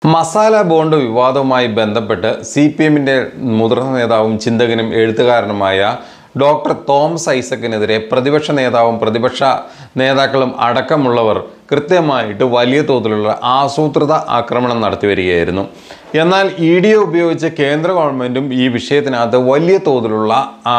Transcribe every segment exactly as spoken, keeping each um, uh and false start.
Masala bond വിവാദവുമായി ബന്ധപ്പെട്ട് C P എമ്മിൻ്റെ മുതിർന്ന നേതാവും ചിന്തകനും എഴുത്തുകാരനുമായ ഡോക്ടർ തോമസ് ഐസക്കിനെതിരെ പ്രതിപക്ഷ നേതാവും പ്രതിപക്ഷ നേതാക്കളും അടക്കമുള്ളവർ കൃത്യമായിട്ട് വലിയ തോതിലുള്ള ആസൂത്രിത ആക്രമണം നടത്തി വരികയായിരുന്നു. എന്നാൽ ഇ ഡി എ ഉപയോഗിച്ച് കേന്ദ്ര ഗവൺമെൻറ്റും ഈ വിഷയത്തിനകത്ത് വലിയ തോതിലുള്ള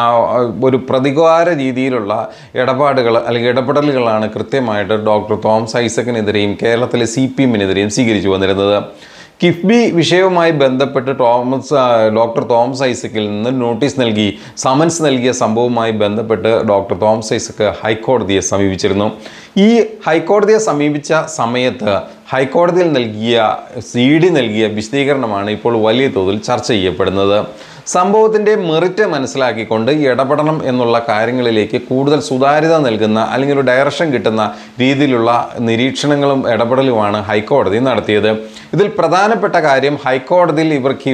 ഒരു പ്രതികാര രീതിയിലുള്ള ഇടപാടുകൾ അല്ലെങ്കിൽ ഇടപെടലുകളാണ് കൃത്യമായിട്ട് ഡോക്ടർ തോമസ് ഐസക്കിനെതിരെയും കേരളത്തിലെ സി പി എമ്മിനെതിരെയും സ്വീകരിച്ചു വന്നിരുന്നത്. കിഫ്ബി വിഷയവുമായി ബന്ധപ്പെട്ട് തോമസ് ഡോക്ടർ തോമസ് ഐസക്കിൽ നിന്ന് നോട്ടീസ് നൽകി സമൻസ് നൽകിയ സംഭവവുമായി ബന്ധപ്പെട്ട് ഡോക്ടർ തോമസ് ഐസക്ക് ഹൈക്കോടതിയെ സമീപിച്ചിരുന്നു. ഈ ഹൈക്കോടതിയെ സമീപിച്ച സമയത്ത് ഹൈക്കോടതിയിൽ നൽകിയ സി ഡി നൽകിയ വിശദീകരണമാണ് ഇപ്പോൾ വലിയ തോതിൽ ചർച്ച ചെയ്യപ്പെടുന്നത്. സംഭവത്തിൻ്റെ മെറിറ്റ് മനസ്സിലാക്കിക്കൊണ്ട് ഇടപെടണം എന്നുള്ള കാര്യങ്ങളിലേക്ക് കൂടുതൽ സുതാര്യത നൽകുന്ന അല്ലെങ്കിൽ ഒരു ഡയറക്ഷൻ കിട്ടുന്ന രീതിയിലുള്ള നിരീക്ഷണങ്ങളും ഇടപെടലുമാണ് ഹൈക്കോടതി നടത്തിയത്. ഇതിൽ പ്രധാനപ്പെട്ട കാര്യം ഹൈക്കോടതിയിൽ ഇവർക്ക്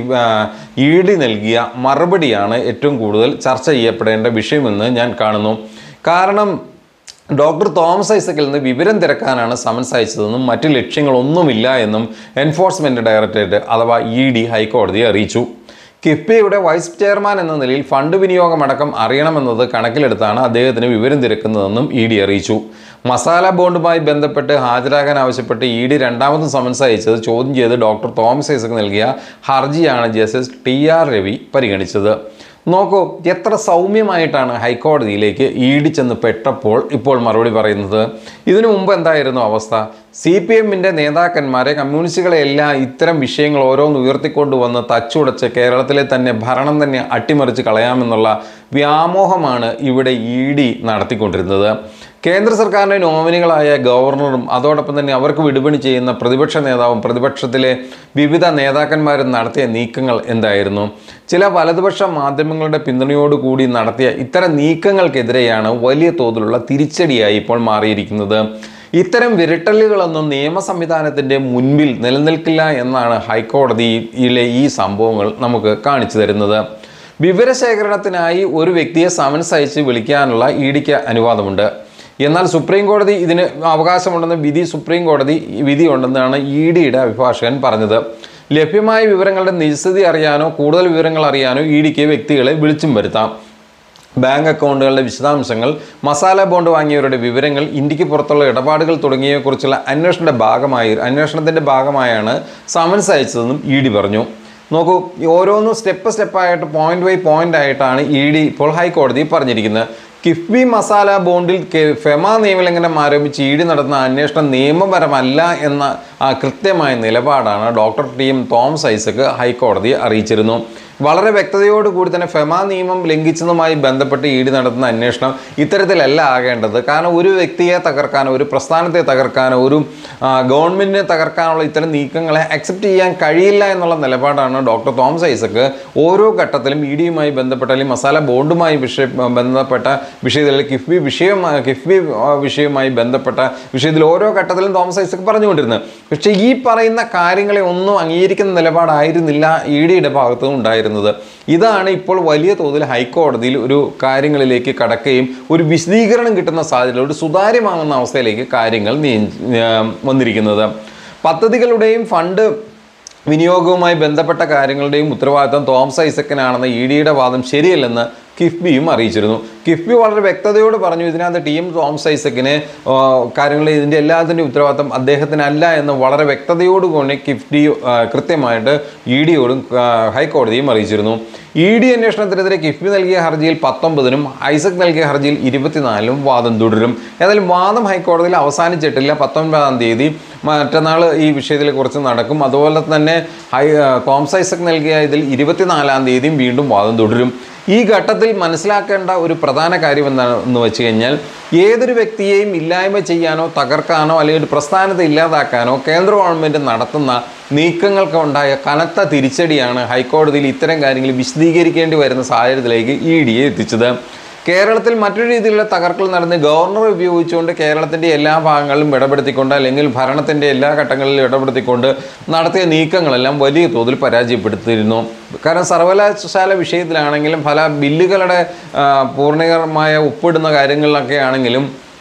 ഇ ഡി നൽകിയ മറുപടിയാണ് ഏറ്റവും കൂടുതൽ ചർച്ച ചെയ്യപ്പെടേണ്ട വിഷയമെന്ന് ഞാൻ കാണുന്നു. കാരണം ഡോക്ടർ തോമസ് ഐസക്കിൽ നിന്ന് വിവരം തിരക്കാനാണ് സമൻസ് അയച്ചതെന്നും മറ്റ് ലക്ഷ്യങ്ങളൊന്നുമില്ല എന്നും എൻഫോഴ്സ്മെൻറ്റ് ഡയറക്ടറേറ്റ് അഥവാ ഇ ഡി ഹൈക്കോടതിയെ അറിയിച്ചു. കിഫ്ബിയുടെ വൈസ് ചെയർമാൻ എന്ന നിലയിൽ ഫണ്ട് വിനിയോഗമടക്കം അറിയണമെന്നത് കണക്കിലെടുത്താണ് അദ്ദേഹത്തിന് വിവരം തിരക്കുന്നതെന്നും ഇ ഡി അറിയിച്ചു. മസാല ബോണ്ടുമായി ബന്ധപ്പെട്ട് ഹാജരാകാൻ ആവശ്യപ്പെട്ട് ഇ ഡി രണ്ടാമതും സമൻസ് അയച്ചത് ചോദ്യം ചെയ്ത് ഡോക്ടർ തോമസ് ഐസക്ക് നൽകിയ ഹർജിയാണ് ജസ്റ്റിസ് ടി ആർ രവി പരിഗണിച്ചത്. നോക്കൂ, എത്ര സൗമ്യമായിട്ടാണ് ഹൈക്കോടതിയിലേക്ക് ഇ ഡി ചെന്ന് പെട്ടപ്പോൾ ഇപ്പോൾ മറുപടി പറയുന്നത്. ഇതിനു മുമ്പ് എന്തായിരുന്നു അവസ്ഥ? സി പി എമ്മിൻ്റെ നേതാക്കന്മാരെ കമ്മ്യൂണിസ്റ്റുകളെ എല്ലാം ഇത്തരം വിഷയങ്ങൾ ഓരോന്ന് ഉയർത്തിക്കൊണ്ടുവന്ന് തച്ചുടച്ച് കേരളത്തിലെ തന്നെ ഭരണം തന്നെ അട്ടിമറിച്ച് കളയാമെന്നുള്ള വ്യാമോഹമാണ് ഇവിടെ ഇ ഡി നടത്തിക്കൊണ്ടിരുന്നത്. കേന്ദ്ര സർക്കാരിൻ്റെ നോമിനികളായ ഗവർണറും അതോടൊപ്പം തന്നെ അവർക്ക് വിടുപണി ചെയ്യുന്ന പ്രതിപക്ഷ നേതാവും പ്രതിപക്ഷത്തിലെ വിവിധ നേതാക്കന്മാരും നടത്തിയ നീക്കങ്ങൾ എന്തായിരുന്നു? ചില വലതുപക്ഷ മാധ്യമങ്ങളുടെ പിന്തുണയോടുകൂടി നടത്തിയ ഇത്തരം നീക്കങ്ങൾക്കെതിരെയാണ് വലിയ തോതിലുള്ള തിരിച്ചടിയായി ഇപ്പോൾ മാറിയിരിക്കുന്നത്. ഇത്തരം വിരട്ടലുകളൊന്നും നിയമ സംവിധാനത്തിൻ്റെ മുൻപിൽ നിലനിൽക്കില്ല എന്നാണ് ഹൈക്കോടതിയിലെ ഈ സംഭവങ്ങൾ നമുക്ക് കാണിച്ചു തരുന്നത്. വിവരശേഖരണത്തിനായി ഒരു വ്യക്തിയെ സമൻസ് അയച്ച് വിളിക്കാനുള്ള ഇ ഡിക്ക് അനുവാദമുണ്ട്. എന്നാൽ സുപ്രീം കോടതി ഇതിന് അവകാശമുണ്ടെന്ന് വിധി സുപ്രീം കോടതി വിധി ഉണ്ടെന്നാണ് ഇ ഡിയുടെ അഭിഭാഷകൻ പറഞ്ഞത്. ലഭ്യമായ വിവരങ്ങളുടെ നിജസ്ഥിതി അറിയാനോ കൂടുതൽ വിവരങ്ങൾ അറിയാനോ ഇ ഡിക്ക് വ്യക്തികളെ വിളിച്ചും വരുത്താം. ബാങ്ക് അക്കൗണ്ടുകളുടെ വിശദാംശങ്ങൾ, മസാല ബോണ്ട് വാങ്ങിയവരുടെ വിവരങ്ങൾ, ഇന്ത്യക്ക് പുറത്തുള്ള ഇടപാടുകൾ തുടങ്ങിയവയെക്കുറിച്ചുള്ള അന്വേഷണത്തിന്റെ ഭാഗമായി അന്വേഷണത്തിൻ്റെ ഭാഗമായാണ് സമൻസ് അയച്ചതെന്നും ഇ ഡി പറഞ്ഞു. നോക്കൂ, ഓരോന്നും സ്റ്റെപ്പ് സ്റ്റെപ്പായിട്ട് പോയിന്റ് ബൈ പോയിന്റ് ആയിട്ടാണ് ഇ ഡി ഇപ്പോൾ ഹൈക്കോടതി പറഞ്ഞിരിക്കുന്നത്. കിഫ്ബി മസാല ബോണ്ടിൽ ഫെമ നിയമലംഘനം ആരോപിച്ച് ഇ ഡി നടത്തുന്ന അന്വേഷണം നിയമപരമല്ല എന്ന കൃത്യമായ നിലപാടാണ് doctor T M Thomas Isaac ഹൈക്കോടതിയെ അറിയിച്ചിരുന്നു. വളരെ വ്യക്തതയോടുകൂടി തന്നെ ഫെമ നിയമം ലംഘിച്ചതുമായി ബന്ധപ്പെട്ട് ഇ ഡി നടത്തുന്ന അന്വേഷണം ഇത്തരത്തിലല്ല ആകേണ്ടത്. കാരണം ഒരു വ്യക്തിയെ തകർക്കാനോ ഒരു പ്രസ്ഥാനത്തെ തകർക്കാനോ ഒരു ഗവൺമെൻറ്റിനെ തകർക്കാനുള്ള ഇത്തരം നീക്കങ്ങളെ അക്സെപ്റ്റ് ചെയ്യാൻ കഴിയില്ല എന്നുള്ള നിലപാടാണ് ഡോക്ടർ തോമസ് ഐസക്ക് ഓരോ ഘട്ടത്തിലും ഇ ഡിയുമായി ബന്ധപ്പെട്ട അല്ലെങ്കിൽ മസാല ബോണ്ടുമായി വിഷയ ബന്ധപ്പെട്ട വിഷയത്തിൽ കിഫ്ബി വിഷയവുമായി കിഫ്ബി വിഷയവുമായി ബന്ധപ്പെട്ട വിഷയത്തിൽ ഓരോ ഘട്ടത്തിലും തോമസ് ഐസക്ക് പറഞ്ഞുകൊണ്ടിരുന്നത്. പക്ഷേ ഈ പറയുന്ന കാര്യങ്ങളെ ഒന്നും അംഗീകരിക്കുന്ന നിലപാടായിരുന്നില്ല ഇ ഡിയുടെ ഭാഗത്തും ഉണ്ടായിരുന്നത്. ഇതാണ് ഇപ്പോൾ വലിയ തോതിൽ ഹൈക്കോടതിയിൽ ഒരു കാര്യങ്ങളിലേക്ക് കടക്കുകയും ഒരു വിശദീകരണം കിട്ടുന്ന സാഹചര്യം, ഒരു സുതാര്യമാകുന്ന അവസ്ഥയിലേക്ക് കാര്യങ്ങൾ നീ വന്നിരിക്കുന്നത്. പദ്ധതികളുടെയും ഫണ്ട് വിനിയോഗവുമായി ബന്ധപ്പെട്ട കാര്യങ്ങളുടെയും ഉത്തരവാദിത്തം തോമസ് ഐസക്കിനാണെന്ന ഇ ഡിയുടെ വാദം ശരിയല്ലെന്ന് കിഫ്ബിയും അറിയിച്ചിരുന്നു. കിഫ്ബി വളരെ വ്യക്തതയോട് പറഞ്ഞു, ഇതിനകത്ത് ടി എം തോമസ് ഐസക്കിന് കാര്യങ്ങളിൽ ഇതിൻ്റെ എല്ലാത്തിൻ്റെ ഉത്തരവാദിത്തം അദ്ദേഹത്തിനല്ല എന്ന് വളരെ വ്യക്തതയോടുകൂടി കിഫ്ബി കൃത്യമായിട്ട് ഇ ഡിയോടും ഹൈക്കോടതിയും അറിയിച്ചിരുന്നു. ഇ ഡി അന്വേഷണത്തിനെതിരെ കിഫ്ബി നൽകിയ ഹർജിയിൽ പത്തൊമ്പതിനും ഐസക് നൽകിയ ഹർജിയിൽ ഇരുപത്തിനാലിനും വാദം തുടരും. ഏതായാലും വാദം ഹൈക്കോടതിയിൽ അവസാനിച്ചിട്ടില്ല. പത്തൊൻപതാം തീയതി മറ്റന്നാൾ ഈ വിഷയത്തിലെ കുറിച്ച് നടക്കും. അതുപോലെ തന്നെ ഹൈ തോമസ് ഐസക് നൽകിയ ഇതിൽ ഇരുപത്തിനാലാം തീയതിയും വീണ്ടും വാദം തുടരും. ഈ ഘട്ടത്തിൽ മനസ്സിലാക്കേണ്ട ഒരു പ്രധാന കാര്യം എന്താണെന്ന് വെച്ച് കഴിഞ്ഞാൽ, ഏതൊരു വ്യക്തിയെയും ഇല്ലായ്മ ചെയ്യാനോ തകർക്കാനോ അല്ലെങ്കിൽ ഒരു പ്രസ്ഥാനത്തെ ഇല്ലാതാക്കാനോ കേന്ദ്ര ഗവൺമെൻറ് നടത്തുന്ന നീക്കങ്ങൾക്ക് ഉണ്ടായ കനത്ത തിരിച്ചടിയാണ് ഹൈക്കോടതിയിൽ ഇത്തരം കാര്യങ്ങൾ വിശദീകരിക്കേണ്ടി വരുന്ന സാഹചര്യത്തിലേക്ക് ഇ ഡിയെ എത്തിച്ചത്. കേരളത്തിൽ മറ്റൊരു രീതിയിലുള്ള തകർക്കൽ നടന്ന് ഗവർണർ ഉപയോഗിച്ചുകൊണ്ട് കേരളത്തിൻ്റെ എല്ലാ ഭാഗങ്ങളിലും ഇടപെടുത്തിക്കൊണ്ട് അല്ലെങ്കിൽ ഭരണത്തിൻ്റെ എല്ലാ ഘട്ടങ്ങളിലും ഇടപെടുത്തിക്കൊണ്ട് നടത്തിയ നീക്കങ്ങളെല്ലാം വലിയ തോതിൽ പരാജയപ്പെടുത്തിയിരുന്നു. കാരണം സർവകലാശാല വിഷയത്തിലാണെങ്കിലും പല ബില്ലുകളുടെ പൂർണ്ണമായ ഒപ്പിടുന്ന കാര്യങ്ങളിലൊക്കെ ആണെങ്കിലും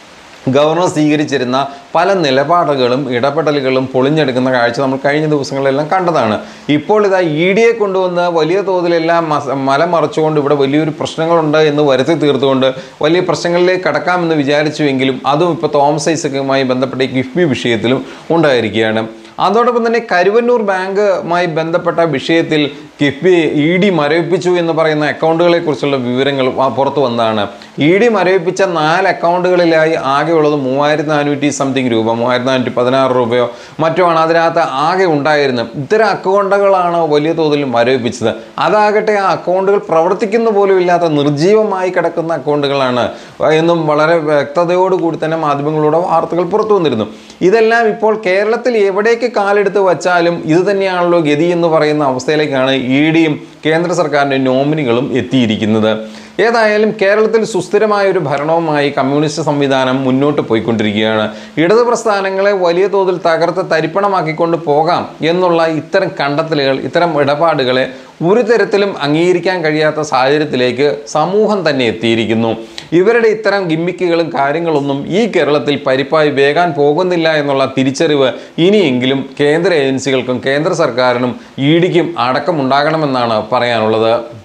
ഗവർണർ സ്വീകരിച്ചിരുന്ന പല നിലപാടുകളും ഇടപെടലുകളും പൊളിഞ്ഞെടുക്കുന്ന കാഴ്ച നമ്മൾ കഴിഞ്ഞ ദിവസങ്ങളിലെല്ലാം കണ്ടതാണ്. ഇപ്പോൾ ഇതാ ഇ ഡിയെ കൊണ്ടുവന്ന് വലിയ തോതിലെല്ലാം മലമറിച്ചുകൊണ്ട് ഇവിടെ വലിയൊരു പ്രശ്നങ്ങളുണ്ട് എന്ന് വരുത്തി തീർത്തുകൊണ്ട് വലിയ പ്രശ്നങ്ങളിലേക്ക് കടക്കാമെന്ന് വിചാരിച്ചുവെങ്കിലും അതും ഇപ്പോൾ തോമസ് ഐസക്കുമായി ബന്ധപ്പെട്ട ഈ കിഫ്ബി വിഷയത്തിലും ഉണ്ടായിരിക്കുകയാണ്. അതോടൊപ്പം തന്നെ കരുവന്നൂർ ബാങ്കുമായി ബന്ധപ്പെട്ട വിഷയത്തിൽ കിഫ്ബി ഇ ഡി മരവിപ്പിച്ചു എന്ന് പറയുന്ന അക്കൗണ്ടുകളെ കുറിച്ചുള്ള വിവരങ്ങൾ പുറത്തു വന്നതാണ്. ഇ ഡി മരവിപ്പിച്ച നാല് അക്കൗണ്ടുകളിലായി ആകെ ഉള്ളത് മൂവായിരത്തി നാനൂറ്റി സംതിങ് രൂപ മൂവായിരത്തി നാനൂറ്റി പതിനാറ് രൂപയോ മറ്റോ ആണ് അതിനകത്ത് ആകെ ഉണ്ടായിരുന്നത്. ഇത്തരം അക്കൗണ്ടുകളാണ് വലിയ തോതിൽ മരവിപ്പിച്ചത്. അതാകട്ടെ ആ അക്കൗണ്ടുകൾ പ്രവർത്തിക്കുന്ന പോലും ഇല്ലാത്ത നിർജ്ജീവമായി കിടക്കുന്ന അക്കൗണ്ടുകളാണ് എന്നും വളരെ വ്യക്തതയോടുകൂടി തന്നെ മാധ്യമങ്ങളുടെ വാർത്തകൾ പുറത്തു വന്നിരുന്നു. ഇതെല്ലാം ഇപ്പോൾ കേരളത്തിൽ എവിടേക്ക് കാലെടുത്ത് വച്ചാലും ഇത് തന്നെയാണല്ലോ ഗതി എന്ന് പറയുന്ന അവസ്ഥയിലേക്കാണ് ഇ ഡിയും കേന്ദ്ര സർക്കാരിൻ്റെ നോമിനികളും എത്തിയിരിക്കുന്നത്. ഏതായാലും കേരളത്തിൽ സുസ്ഥിരമായ ഒരു ഭരണവുമായി കമ്മ്യൂണിസ്റ്റ് സംവിധാനം മുന്നോട്ട് പോയിക്കൊണ്ടിരിക്കുകയാണ്. ഇടത് പ്രസ്ഥാനങ്ങളെ വലിയ തോതിൽ തകർത്ത് തരിപ്പണമാക്കിക്കൊണ്ട് പോകാം എന്നുള്ള ഇത്തരം കണ്ടെത്തലുകൾ, ഇത്തരം ഇടപാടുകളെ ഒരു തരത്തിലും അംഗീകരിക്കാൻ കഴിയാത്ത സാഹചര്യത്തിലേക്ക് സമൂഹം തന്നെ എത്തിയിരിക്കുന്നു. ഇവരുടെ ഇത്തരം ഗിമ്മിക്കുകളും കാര്യങ്ങളൊന്നും ഈ കേരളത്തിൽ പരിപ്പായി വേകാൻ പോകുന്നില്ല എന്നുള്ള തിരിച്ചറിവ് ഇനിയെങ്കിലും കേന്ദ്ര ഏജൻസികൾക്കും കേന്ദ്ര സർക്കാരിനും ഇ ഡിക്കും അടക്കമുണ്ടാകണമെന്നാണ് പറയാനുള്ളത്.